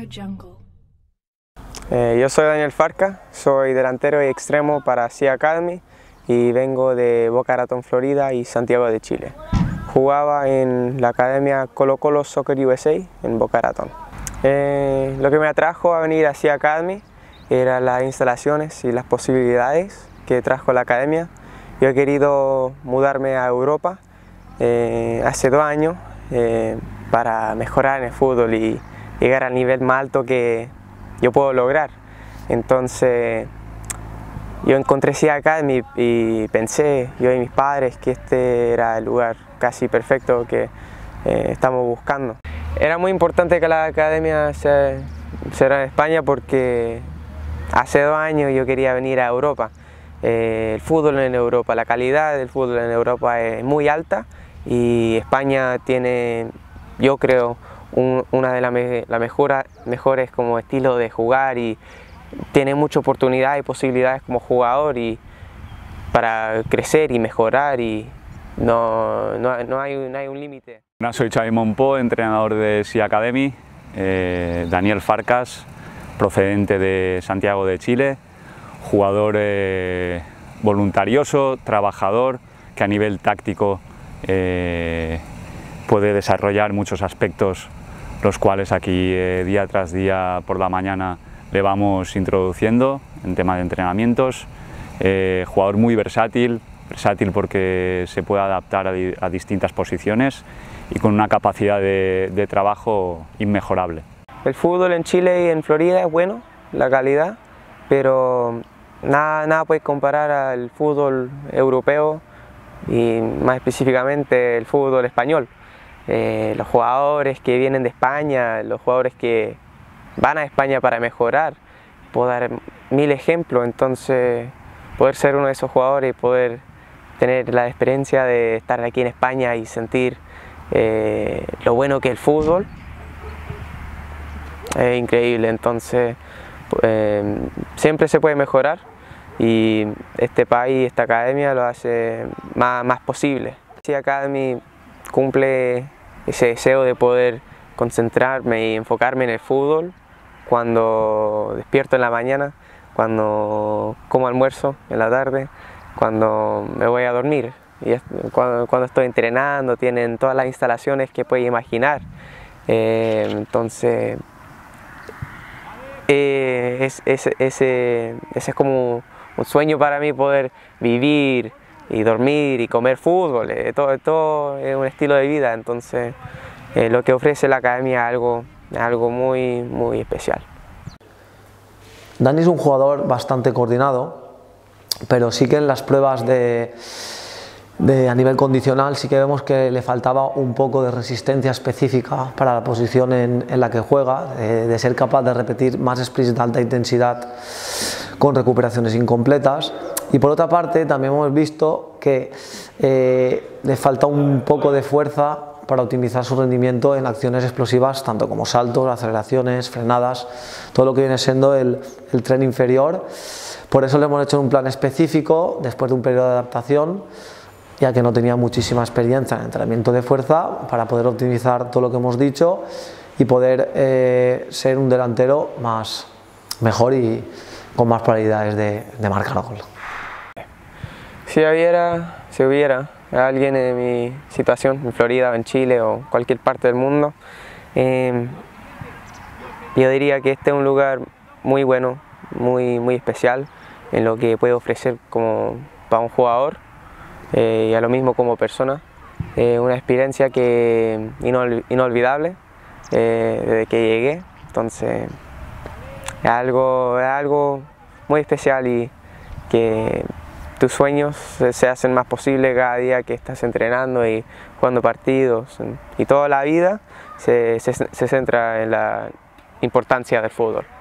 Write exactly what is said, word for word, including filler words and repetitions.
Jungle. Eh, yo soy Daniel Farcas, soy delantero y extremo para Sea Academy y vengo de Boca Raton, Florida y Santiago de Chile. Jugaba en la academia Colo Colo Soccer U S A en Boca Raton. Eh, lo que me atrajo a venir a Sea Academy eran las instalaciones y las posibilidades que trajo la academia. Yo he querido mudarme a Europa eh, hace dos años eh, para mejorar en el fútbol y llegar al nivel más alto que yo puedo lograr. Entonces yo encontré Sea Academy y pensé, yo y mis padres, que este era el lugar casi perfecto que eh, estamos buscando. Era muy importante que la academia se, se era en España porque hace dos años yo quería venir a Europa. Eh, el fútbol en Europa, la calidad del fútbol en Europa es muy alta y España tiene, yo creo, un, una de las me, la mejora, mejores como estilo de jugar y tiene mucha oportunidad y posibilidades como jugador y para crecer y mejorar y no, no, no hay, no hay un límite. Soy Xavi Monpó, entrenador de Sea Academy, eh, Daniel Farcas, procedente de Santiago de Chile, jugador eh, voluntarioso, trabajador, que a nivel táctico eh, puede desarrollar muchos aspectos, los cuales aquí eh, día tras día por la mañana le vamos introduciendo en tema de entrenamientos. Eh, jugador muy versátil, versátil porque se puede adaptar a, a distintas posiciones y con una capacidad de, de trabajo inmejorable. El fútbol en Chile y en Florida es bueno, la calidad, pero nada, nada puede comparar al fútbol europeo y más específicamente el fútbol español. Eh, los jugadores que vienen de España, los jugadores que van a España para mejorar, puedo dar mil ejemplos, entonces poder ser uno de esos jugadores y poder tener la experiencia de estar aquí en España y sentir eh, lo bueno que es el fútbol es increíble. Entonces eh, siempre se puede mejorar y este país, esta academia lo hace más, más posible. Sea Academy cumple ese deseo de poder concentrarme y enfocarme en el fútbol cuando despierto en la mañana, cuando como almuerzo en la tarde, cuando me voy a dormir. Y cuando, cuando estoy entrenando tienen todas las instalaciones que puedes imaginar. Eh, entonces eh, es, es, ese, ese es como un sueño para mí, poder vivir y dormir y comer fútbol. Eh, todo, todo es un estilo de vida, entonces eh, lo que ofrece la academia es algo, algo muy, muy especial. Dani es un jugador bastante coordinado, pero sí que en las pruebas de, de, a nivel condicional sí que vemos que le faltaba un poco de resistencia específica para la posición en, en la que juega, de, de ser capaz de repetir más sprints de alta intensidad con recuperaciones incompletas. Y por otra parte también hemos visto que eh, le falta un poco de fuerza para optimizar su rendimiento en acciones explosivas, tanto como saltos, aceleraciones, frenadas, todo lo que viene siendo el, el tren inferior. Por eso le hemos hecho un plan específico después de un periodo de adaptación, ya que no tenía muchísima experiencia en entrenamiento de fuerza, para poder optimizar todo lo que hemos dicho y poder eh, ser un delantero más mejor y con más probabilidades de, de marcar gol. Si hubiera, si hubiera alguien en mi situación, en Florida o en Chile o cualquier parte del mundo, eh, yo diría que este es un lugar muy bueno, muy, muy especial en lo que puede ofrecer como para un jugador eh, y a lo mismo como persona. Eh, una experiencia que inol, inolvidable eh, desde que llegué, entonces es algo, es algo muy especial y que tus sueños se hacen más posibles cada día que estás entrenando y jugando partidos, y toda la vida se, se, se centra en la importancia del fútbol.